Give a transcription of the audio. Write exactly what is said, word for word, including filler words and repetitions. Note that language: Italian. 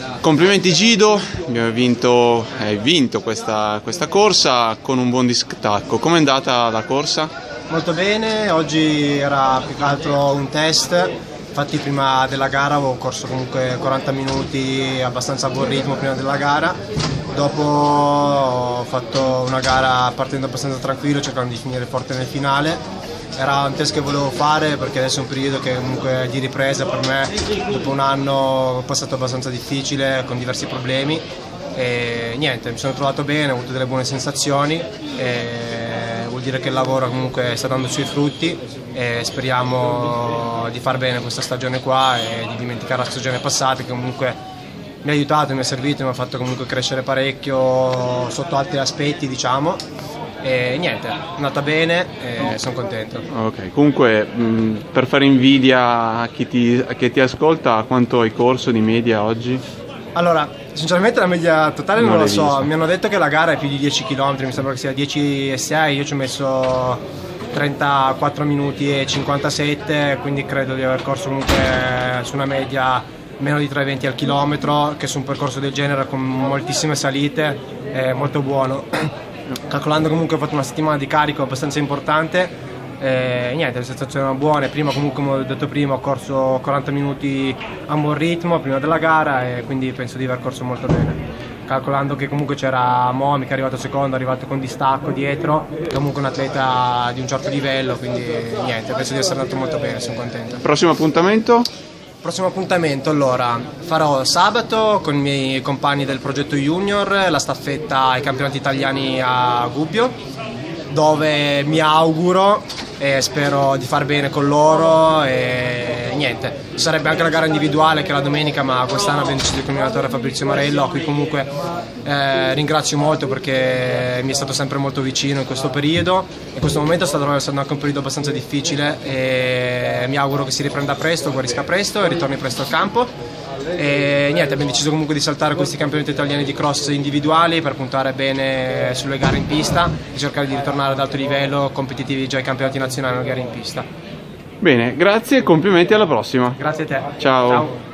Complimenti Gido, abbiamo vinto, hai vinto questa, questa corsa con un buon distacco. Com'è andata la corsa? Molto bene, oggi era più che altro un test, infatti prima della gara avevo corso comunque quaranta minuti abbastanza a buon ritmo prima della gara, dopo ho fatto una gara partendo abbastanza tranquillo cercando di finire forte nel finale. Era un test che volevo fare perché adesso è un periodo che comunque di ripresa per me, dopo un anno passato abbastanza difficile con diversi problemi e niente, mi sono trovato bene, ho avuto delle buone sensazioni e vuol dire che il lavoro comunque sta dando i suoi frutti e speriamo di far bene questa stagione qua e di dimenticare la stagione passata che comunque mi ha aiutato, mi ha servito, mi ha fatto comunque crescere parecchio sotto altri aspetti, diciamo. E niente, è andata bene e sono contento. Ok, comunque mh, per fare invidia a chi, ti, a chi ti ascolta, quanto hai corso di media oggi? Allora, sinceramente la media totale non, non lo so, visto. Mi hanno detto che la gara è più di dieci chilometri, mi sembra che sia dieci e sei, io ci ho messo trentaquattro minuti e cinquantasette, quindi credo di aver corso comunque su una media meno di tre virgola venti al chilometro, che su un percorso del genere con moltissime salite è molto buono. Calcolando comunque ho fatto una settimana di carico abbastanza importante e niente, le sensazioni erano buone. Prima comunque, come ho detto prima, ho corso quaranta minuti a buon ritmo prima della gara e quindi penso di aver corso molto bene. Calcolando che comunque c'era Momi che è arrivato secondo, è arrivato con distacco dietro, è comunque un atleta di un certo livello, quindi niente, penso di essere andato molto bene, sono contento. Prossimo appuntamento? Prossimo appuntamento, allora, farò sabato con i miei compagni del progetto Junior la staffetta ai campionati italiani a Gubbio, dove mi auguro e spero di far bene con loro e niente. Ci sarebbe anche la gara individuale che è la domenica, ma quest'anno abbiamo deciso con il allenatore Fabrizio Marello, a cui comunque eh, ringrazio molto perché mi è stato sempre molto vicino in questo periodo. In questo momento sta attraversando anche un periodo abbastanza difficile e mi auguro che si riprenda presto, guarisca presto e ritorni presto al campo. E niente, abbiamo deciso comunque di saltare questi campionati italiani di cross individuali per puntare bene sulle gare in pista e cercare di ritornare ad alto livello competitivi già ai campionati nazionali e alle gare in pista. Bene, grazie e complimenti, alla prossima. Grazie a te. Ciao. Ciao.